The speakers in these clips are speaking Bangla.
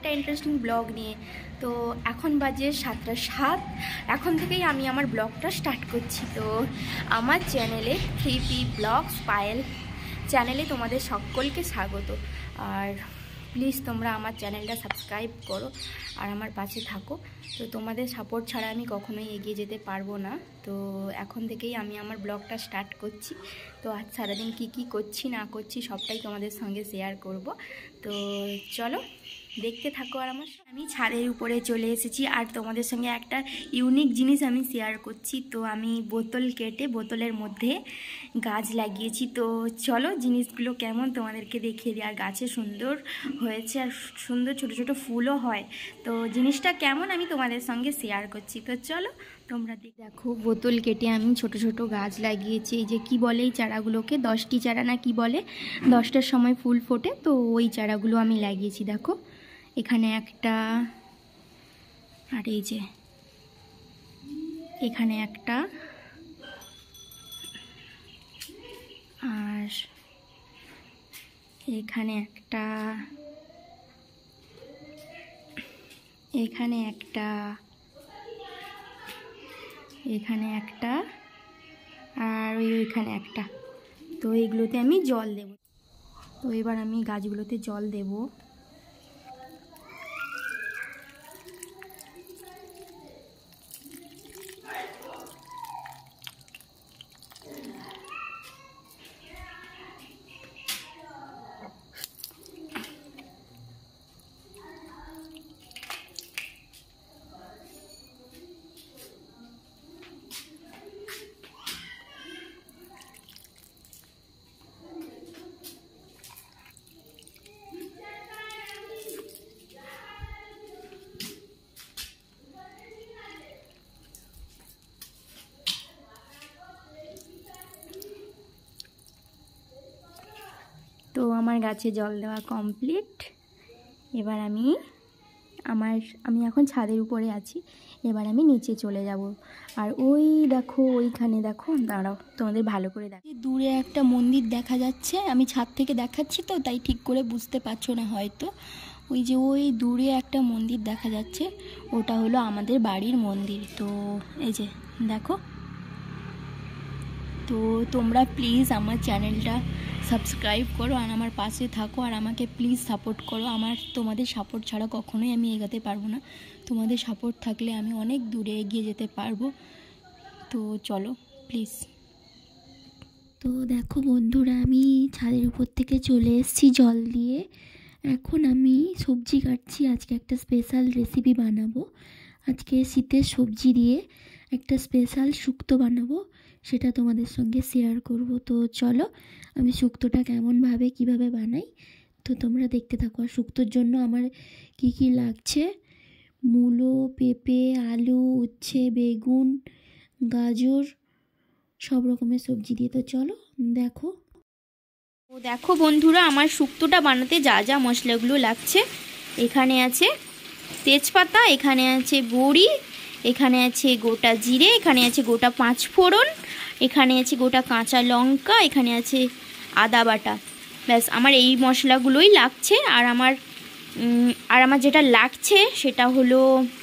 একটা ইন্টারেস্টিং ব্লগ নিয়ে। তো এখন বাজে 7:07। এখন থেকেই আমি আমার ব্লগটা স্টার্ট করছি। তো আমার চ্যানেলে 3P ব্লগস পায়েল চ্যানেলে তোমাদের সকলকে স্বাগত। আর প্লিজ তোমরা আমার চ্যানেলটা সাবস্ক্রাইব করো আর আমার পাশে থাকো। তো তোমাদের সাপোর্ট ছাড়া আমি কখনোই এগিয়ে যেতে পারবো না। তো এখন থেকেই আমি আমার ব্লগটা স্টার্ট করছি। তো আজ সারাদিন কি করছি না করছি সবটাই তোমাদের সঙ্গে শেয়ার করব। তো চলো দেখতে থাকো। আর আমি ছাদের উপরে চলে এসেছি আর তোমাদের সঙ্গে একটা ইউনিক জিনিস আমি শেয়ার করছি। তো আমি বোতল কেটে বোতলের মধ্যে গাছ লাগিয়েছি। তো চলো জিনিসগুলো কেমন তোমাদেরকে দেখিয়ে দিই। আর গাছে সুন্দর হয়েছে আর সুন্দর ছোট ছোট ফুলও হয়। তো জিনিসটা কেমন আমি তোমাদের সঙ্গে শেয়ার করছি। তো চলো তোমরা দেখো, বোতল কেটে আমি ছোট ছোট গাছ লাগিয়েছি। এই যে কি বলে এই চারাগুলোকে, 10টি চারা না কি বলে, 10টার সময় ফুল ফোটে। তো ওই চারাগুলো আমি লাগিয়েছি। দেখো এখানে একটা, আর এই যে এখানে একটা, আর এখানে একটা, এখানে একটা, এখানে একটা, আর ওইখানে একটা। তো এইগুলোতে আমি জল দেব। তো এবার আমি গাছগুলোতে জল দেব। তো আমার গাছে জল দেওয়া কমপ্লিট। এবার আমি এখন ছাদের উপরে আছি। এবার আমি নিচে চলে যাব। আর ওই দেখো ওইখানে দেখো, দাঁড়াও তোমাদের ভালো করে দেখো, দূরে একটা মন্দির দেখা যাচ্ছে। আমি ছাদ থেকে দেখাচ্ছি তো তাই ঠিক করে বুঝতে পারছো না হয়তো। ওই যে ওই দূরে একটা মন্দির দেখা যাচ্ছে, ওটা হলো আমাদের বাড়ির মন্দির। তো এই যে দেখো। তো তোমরা প্লিজ আমার চ্যানেলটা সাবস্ক্রাইব করো আর আমার পাশে থাকো আর আমাকে প্লিজ সাপোর্ট করো। তোমাদের সাপোর্ট ছাড়া কখনোই আমি এগোতে পারবো না। তোমাদের সাপোর্ট থাকলে আমি অনেক দূরে এগিয়ে যেতে পারবো। তো চলো প্লিজ। তো দেখো বন্ধুরা, আমি ছাদের উপর থেকে চলে এসেছি জল দিয়ে। এখন আমি সবজি কাটছি। আজকে একটা স্পেশাল রেসিপি বানাবো। আজকে শীতের সবজি দিয়ে একটা স্পেশাল শুক্তো বানাবো, সেটা তোমাদের সঙ্গে শেয়ার করব। তো চলো আমি শুক্তোটা কিভাবে বানাই তো তোমরা দেখতে থাকো। আর শুক্তোর জন্য আমার কি লাগছে, মূলো, পেঁপে, আলু, উচ্ছে, বেগুন, গাজর, সব রকমের সবজি দিয়ে। তো চলো দেখো বন্ধুরা, আমার শুক্তোটা বানাতে যা যা মশলাগুলো লাগছে, এখানে আছে তেজপাতা, এখানে আছে বড়ি, এখানে আছে গোটা জিরে, এখানে আছে গোটা 5 ফোড়ন, এখানে আছে গোটা কাঁচা লঙ্কা, এখানে আছে আদা বাটা। ব্যাস আমার এই মশলাগুলোই লাগছে। আর আমার যেটা লাগছে সেটা হলো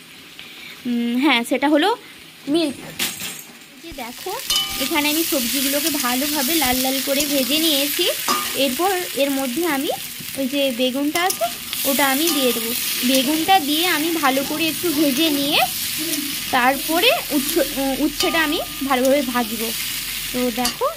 সেটা হলো মিল্ক। যে দেখো এখানে আমি সবজিগুলোকে ভালোভাবে লাল লাল করে ভেজে নিয়েছি। এরপর এর মধ্যে আমি ওই যে বেগুনটা আছে ওটা আমি দিয়ে দেবো। বেগুনটা দিয়ে আমি ভালো করে একটু ভেজে নিয়ে তারপরে উচ্ছেটা আমি ভালোভাবে ভাজবো। তো দেখো,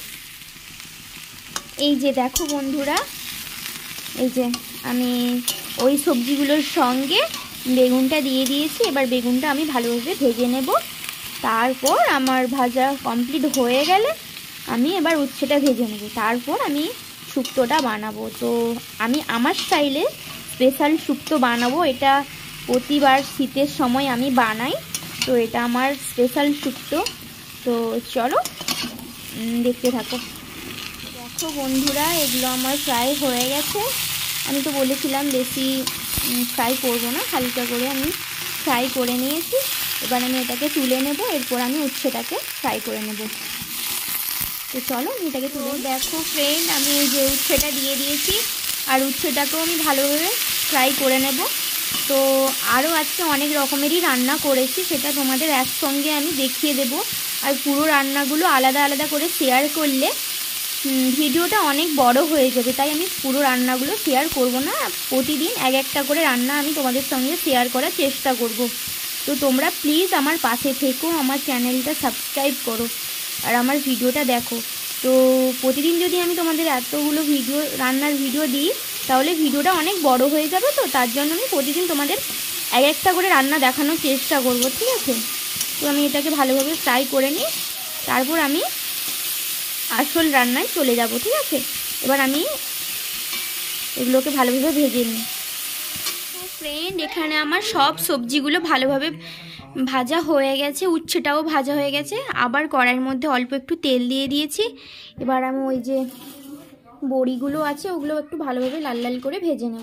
এই যে দেখো বন্ধুরা, এই যে আমি ওই সবজিগুলোর সঙ্গে বেগুনটা দিয়ে দিয়েছি। এবার বেগুনটা আমি ভালোভাবে ভেজে নেব। তারপর আমার ভাজা কমপ্লিট হয়ে গেলে আমি এবার উচ্ছেটা ভেজে নেব। তারপর আমি শুক্তোটা বানাবো। তো আমি আমার স্টাইলে স্পেশাল শুক্তো বানাবো। এটা প্রতিবার শীতের সময় আমি বানাই। তো এটা আমার স্পেশাল শুক্তো। তো চলো দেখতে থাকো। দেখো বন্ধুরা, এগুলো আমার ফ্রাই হয়ে গেছে। আমি তো বলেছিলাম বেশি ফ্রাই করবো না, হালকা করে আমি ফ্রাই করে নিয়েছি। এবার আমি এটাকে তুলে নেব। এরপর আমি উচ্ছেটাকে ফ্রাই করে নেব। তো চলো আমি এটাকে তুলে। দেখো ফ্রেন্ড, আমি এই যে উচ্ছেটা দিয়ে দিয়েছি আর উচ্ছেটাকেও আমি ভালোভাবে ফ্রাই করে নেব। তো আরও আজকে অনেক রকমেরই রান্না করেছি, সেটা তোমাদের একসঙ্গে আমি দেখিয়ে দেব। আর পুরো রান্নাগুলো আলাদা আলাদা করে শেয়ার করলে ভিডিওটা অনেক বড় হয়ে যাবে, তাই আমি পুরো রান্নাগুলো শেয়ার করব না। প্রতিদিন এক একটা করে রান্না আমি তোমাদের সঙ্গে শেয়ার করার চেষ্টা করব। তো তোমরা প্লিজ আমার পাশে থেকো, আমার চ্যানেলটা সাবস্ক্রাইব করো আর আমার ভিডিওটা দেখো। তো প্রতিদিন যদি আমি তোমাদের এতগুলো রান্নার ভিডিও দিই তাহলে ভিডিওটা অনেক বড় হয়ে যাবে। তো তার জন্য আমি প্রতিদিন তোমাদের এক একটা করে রান্না দেখানোর চেষ্টা করব, ঠিক আছে? তো আমি এটাকে ভালোভাবে ফ্রাই করে নিই, তারপর আমি আসল রান্নায় চলে যাব, ঠিক আছে? এবার আমি এগুলোকে ভালোভাবে ভেজে নিই। ফ্রেন্ড, এখানে আমার সব সবজিগুলো ভালোভাবে ভাজা হয়ে গেছে, উচ্ছেটাও ভাজা হয়ে গেছে। আবার কড়াইয়ের মধ্যে অল্প একটু তেল দিয়ে দিয়েছি। এবার আমি ওই যে বড়িগুলো আছে ওগুলো একটু ভালোভাবে লাল লাল করে ভেজে নেব।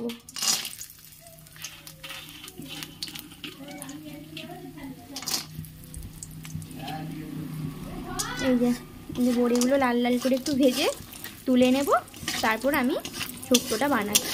এই যে বড়িগুলো লাল লাল করে একটু ভেজে তুলে নেব, তারপর আমি শুক্তোটা বানাচ্ছি।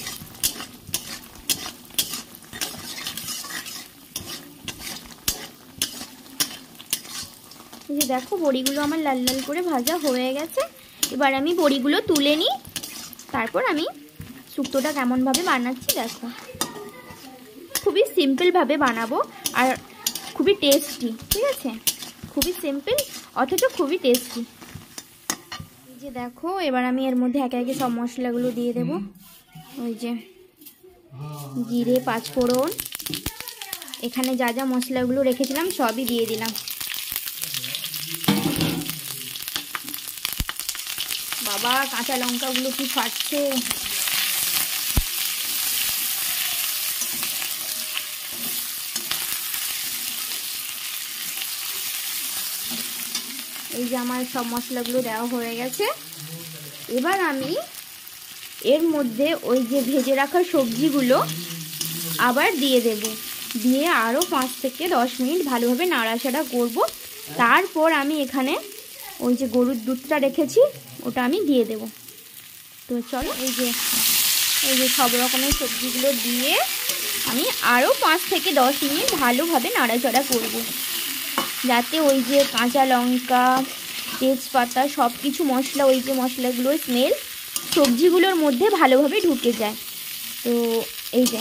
এই যে দেখো বড়িগুলো আমার লাল লাল করে ভাজা হয়ে গেছে। এবার আমি বড়িগুলো তুলে নিই, তারপর আমি শুক্তোটা কেমনভাবে বানাচ্ছি দেখো। খুবই সিম্পলভাবে বানাবো আর খুবই টেস্টি, ঠিক আছে? খুবই সিম্পল অথচ খুবই টেস্টি। এই যে দেখো এবার আমি এর মধ্যে একে একে সব মশলাগুলো দিয়ে দেব। ওই যে জিরে, পাঁচফোড়ন, এখানে যা যা মশলাগুলো রেখেছিলাম সবই দিয়ে দিলাম। বাবা কাঁচা লঙ্কাগুলো কি ফাটছে! এই যে আমার সব মশলাগুলো দেওয়া হয়ে গেছে। এবার আমি এর মধ্যে ওই যে ভেজে রাখা সবজিগুলো আবার দিয়ে দেব, দিয়ে আরও 5 থেকে 10 মিনিট ভালোভাবে নাড়াচাড়া করব। তারপর আমি এখানে ওই যে গরুর দুধটা রেখেছি ওটা আমি দিয়ে দেব। তো চলো এই যে সব রকমের সবজিগুলো দিয়ে আমি আরও 5 থেকে 10 মিনিট ভালোভাবে নাড়াচাড়া করব, যাতে ওই যে কাঁচা লঙ্কা, তেজপাতা সব কিছু মশলা, ওই যে মশলাগুলোর স্মেল সবজিগুলোর মধ্যে ভালোভাবে ঢুকে যায়। তো এই যে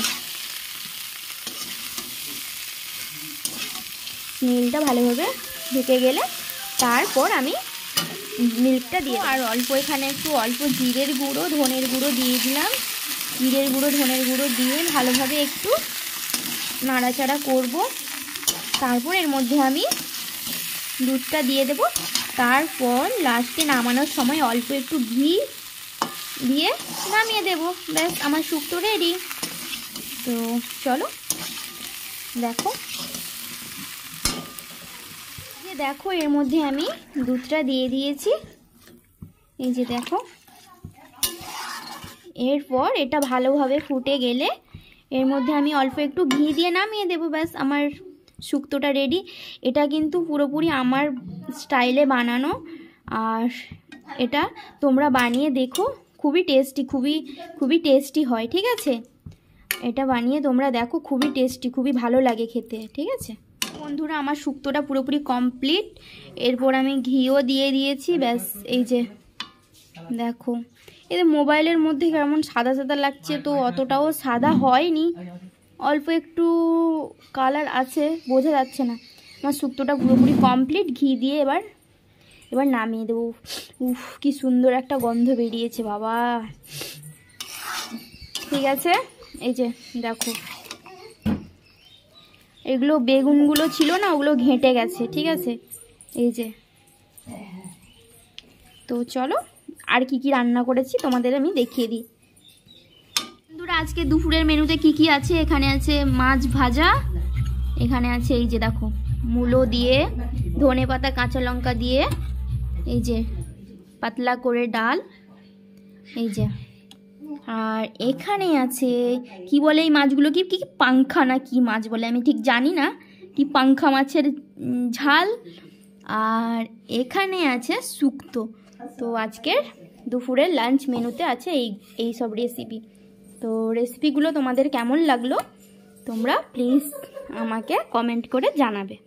স্মেলটা ভালোভাবে ঢুকে গেলে তারপর আমি মিল্কটা দিয়ে, আর এখানে একটু অল্প জিরের গুঁড়ো, ধনের গুঁড়ো দিয়ে দিলাম। জিরের গুঁড়ো, ধনের গুঁড়ো দিয়ে ভালোভাবে একটু নাড়াচাড়া করব। তারপর এর মধ্যে আমি দুধটা দিয়ে দেব। তারপর লাস্টে নামানোর সময় অল্প একটু ঘি দিয়ে নামিয়ে দেব। ব্যাস আমার শুক্তো রেডি। তো চলো দেখো, দেখো এর মধ্যে আমি দুধটা দিয়ে দিয়েছি। এই যে দেখো, এরপর এটা ভালোভাবে ফুটে গেলে এর মধ্যে আমি অল্প একটু ঘি দিয়ে নামিয়ে দেব। ব্যাস আমার শুক্তোটা রেডি। এটা কিন্তু পুরোপুরি আমার স্টাইলে বানানো, আর এটা তোমরা বানিয়ে দেখো, খুবই টেস্টি, খুবই টেস্টি হয়, ঠিক আছে? এটা বানিয়ে তোমরা দেখো, খুবই টেস্টি, খুবই ভালো লাগে খেতে, ঠিক আছে? বন্ধুরা আমার শুক্তোটা পুরোপুরি কমপ্লিট। এরপর আমি ঘিও দিয়ে দিয়েছি। ব্যাস এই যে দেখো, এই মোবাইলের মধ্যে কেমন সাদা সাদা লাগছে, তো অতটাও সাদা হয়নি, অল্প একটু কালার আছে, বোঝা যাচ্ছে না। আমার শুক্তোটা পুরোপুরি কমপ্লিট। ঘি দিয়ে এবার নামিয়ে দেবো। উফ কি সুন্দর একটা গন্ধ বেরিয়েছে বাবা। ঠিক আছে, এই যে দেখো এগুলো বেগুনগুলো ছিল না, ওগুলো ঘেঁটে গেছে, ঠিক আছে? এই যে, তো চলো আর কি কি রান্না করেছি তোমাদের আমি দেখিয়ে দিই। বন্ধুরা আজকে দুপুরের মেনুতে কি কি আছে, এখানে আছে মাছ ভাজা, এখানে আছে এই যে দেখো মূলো দিয়ে, ধনেপাতা, কাঁচা লঙ্কা দিয়ে, এই যে পাতলা করে ডাল, এই যে, আর এখানে আছে কি বলে এই মাছগুলো, কি কি পাংখা না কি মাছ বলে আমি ঠিক জানি না, কি পাংখা মাছের ঝাল, আর এখানে আছে শুক্তো। তো আজকের দুপুরের লাঞ্চ মেনুতে আছে এই সব রেসিপি। তো রেসিপিগুলো তোমাদের কেমন লাগলো তোমরা প্লিজ আমাকে কমেন্ট করে জানাবে।